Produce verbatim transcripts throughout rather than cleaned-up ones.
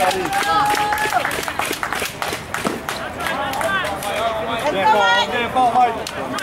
Bien fort, bien fort, Mike.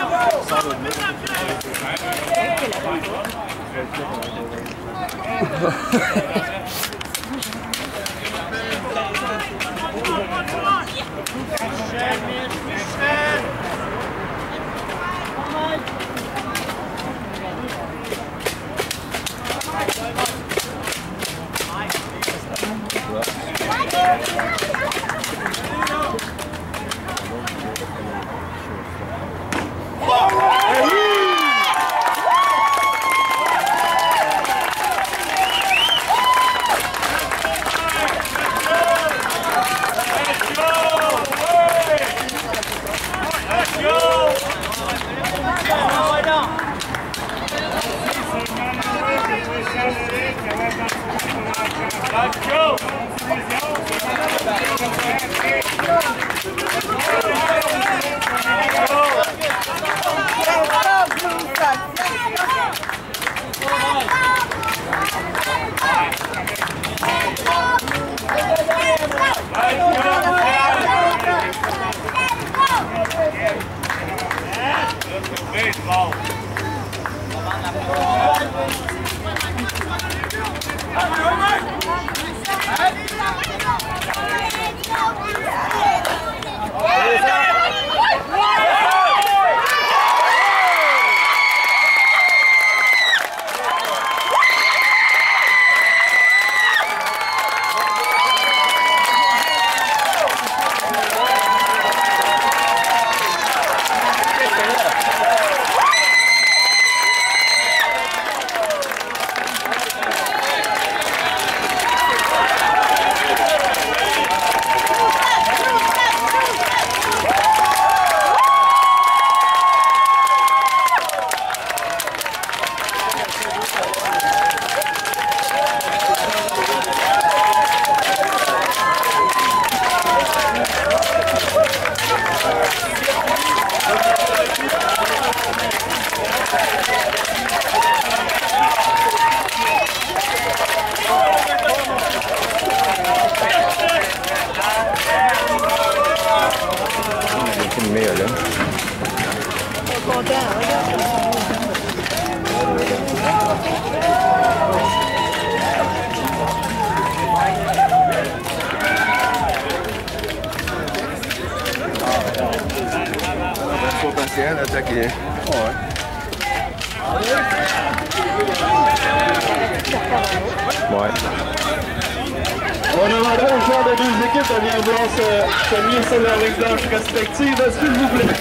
On demanderait aux joueurs des deux équipes de venir vouloir se, se mis sur leur ligne blanche respective, s'il vous plaît.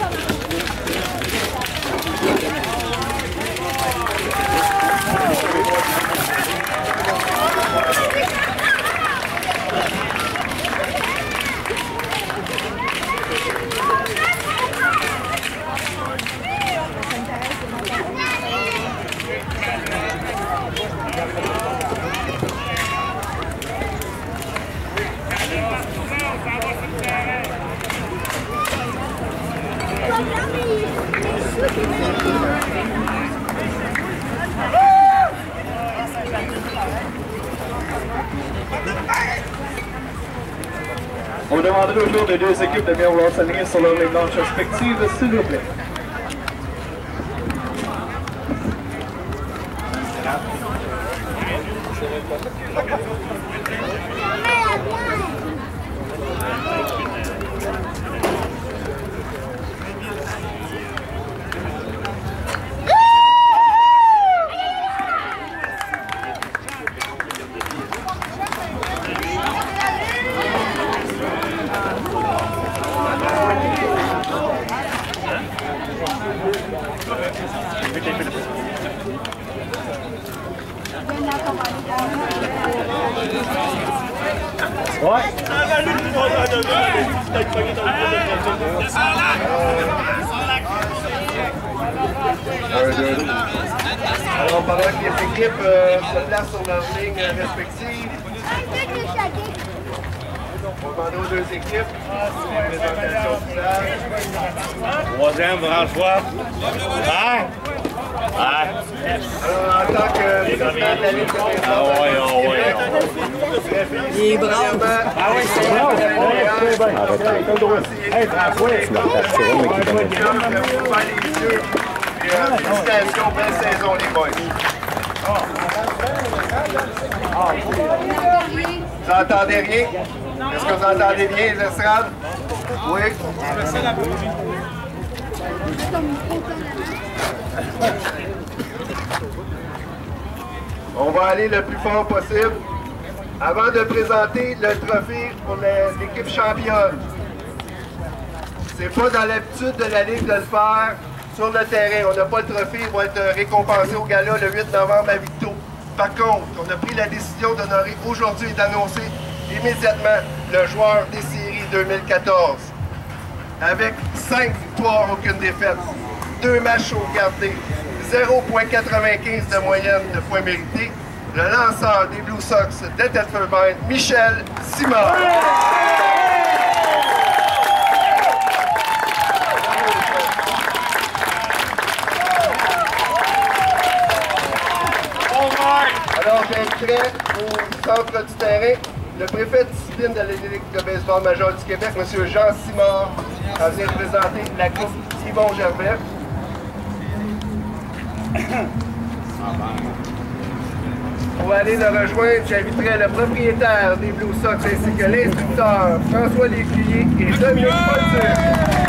On demanderait aux joueurs des deux équipes de bien vouloir s'aligner sur leur ligne blanche respective, s'il vous plaît. Ouais. Alors, pendant que les équipes euh, se placent sur leur ligne respective, on va demander aux deux équipes les présentations finales. Troisième, François. Hein? Hein? Alors, en tant que président de la Ligue de Ah ouais, ah ouais. très félicitations Il est brave. Ah oui, c'est brave. Hey, François, tu m'as capturé, mais qui connaît pas. Félicitations, belle saison, les boys. Vous entendez rien? Est-ce que vous entendez bien, les estrades? Oui. On va aller le plus fort possible. Avant de présenter le trophée pour l'équipe championne, c'est pas dans l'habitude de la Ligue de le faire sur le terrain. On n'a pas le trophée, il va être récompensé au gala le huit novembre à Victo. Par contre, on a pris la décision d'honorer aujourd'hui et d'annoncer immédiatement le joueur des séries deux mille quatorze. Avec cinq victoires, aucune défaite, deux matchs sauvegardés, zéro virgule quatre-vingt-quinze de moyenne de points mérités, le lanceur des Blue Sox de Thetford, Michel Simard. Alors, j'ai prêt au centre du terrain. Le préfet de discipline de la Ligue de baseball major du Québec, M. Jean Simard, a venu présenter la coupe Yvon Gervais. On va aller le rejoindre. J'inviterai le propriétaire des Blue Sox ainsi que l'instructeur François Lécuyer et Dominique Poitier.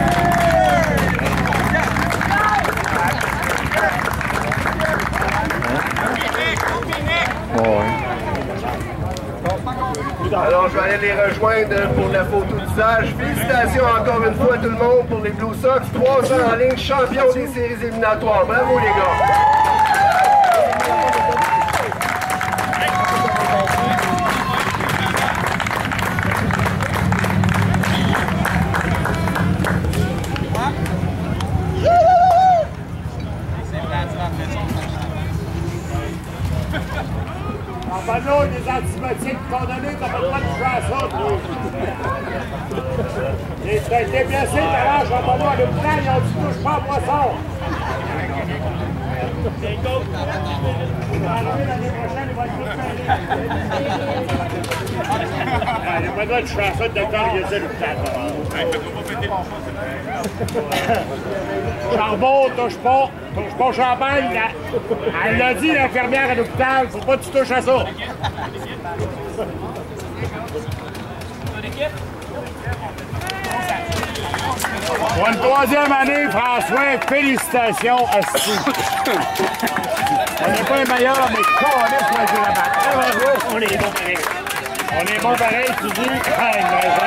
Alors, je vais aller les rejoindre pour la photo d'usage. Félicitations encore une fois à tout le monde pour les Blue Sox. Trois ans en ligne, champion des séries éliminatoires. Bravo les gars! En panneau, des antibiotiques qu'on donnés, t'as pas le droit de jouer à ça, tu t'as été blessé, t'as l'âge en panneau à l'hôpital, ils ont dit touche pas à poisson. L'année prochaine, il va être il n'a pas le droit de jouer à ça, le docteur, il a dit à l'hôpital. Charbon, touche pas, touche pas au champagne. La... Elle l'a dit, l'infirmière à l'hôpital, faut pas que tu touches à ça. Pour une troisième année, François, félicitations à Stu. On n'est pas les meilleurs, mais quand on est choisi la batte. On est bon pareil. On est bon pareil, tu dis, hey,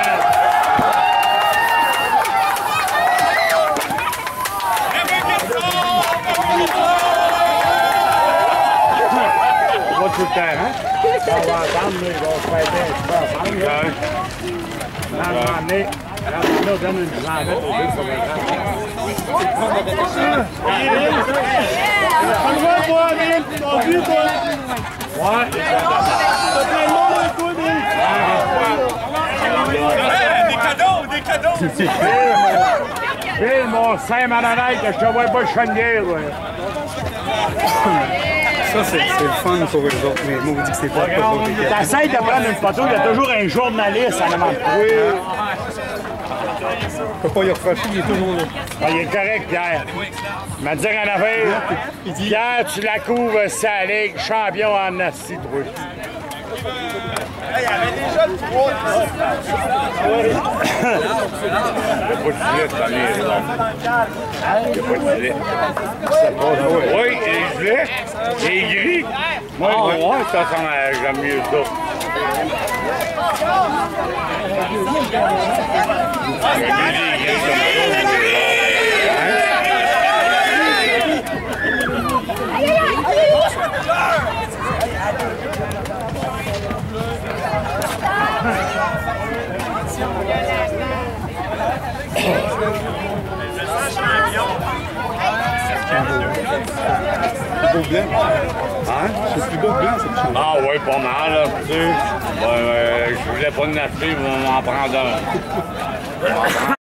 on va tout le temps, hein? On va entendre, mais ils vont se faire bien, je pense. On va emmener. On donne une jambette au but sur le on le voit, toi, Amine! On vit, toi! Ouais! T'as plein de monde avec toi, Des cadeaux! Des cadeaux! Phil, mon Saint-Manonite, que je te vois pas chenguer, ouais! Ça, c'est le fun pour eux autres, mais moi, vous dites que c'est pas pour eux autres. T'essayes de prendre une photo, il y a toujours un journaliste en avant de toi. Faut pas y reprocher, il est toujours là. Ah, il est correct, Pierre. Il m'a dit en affaire. Pierre, tu la couvres sa ligue, champion en assis, toi. Il y avait déjà le trois. Il n'y a pas de gilet cette année. Il n'y a pas de gilet. Oui, les gilets, les gris. Moi, moi, ça sent j'aime mieux ça. C'est beau blanc. Hein? C'est plus beau blanc, cette chanson. Ah oui, pas mal, là. Tu sais, ben, euh, je voulais pas en acheter, mais on va en prendre un.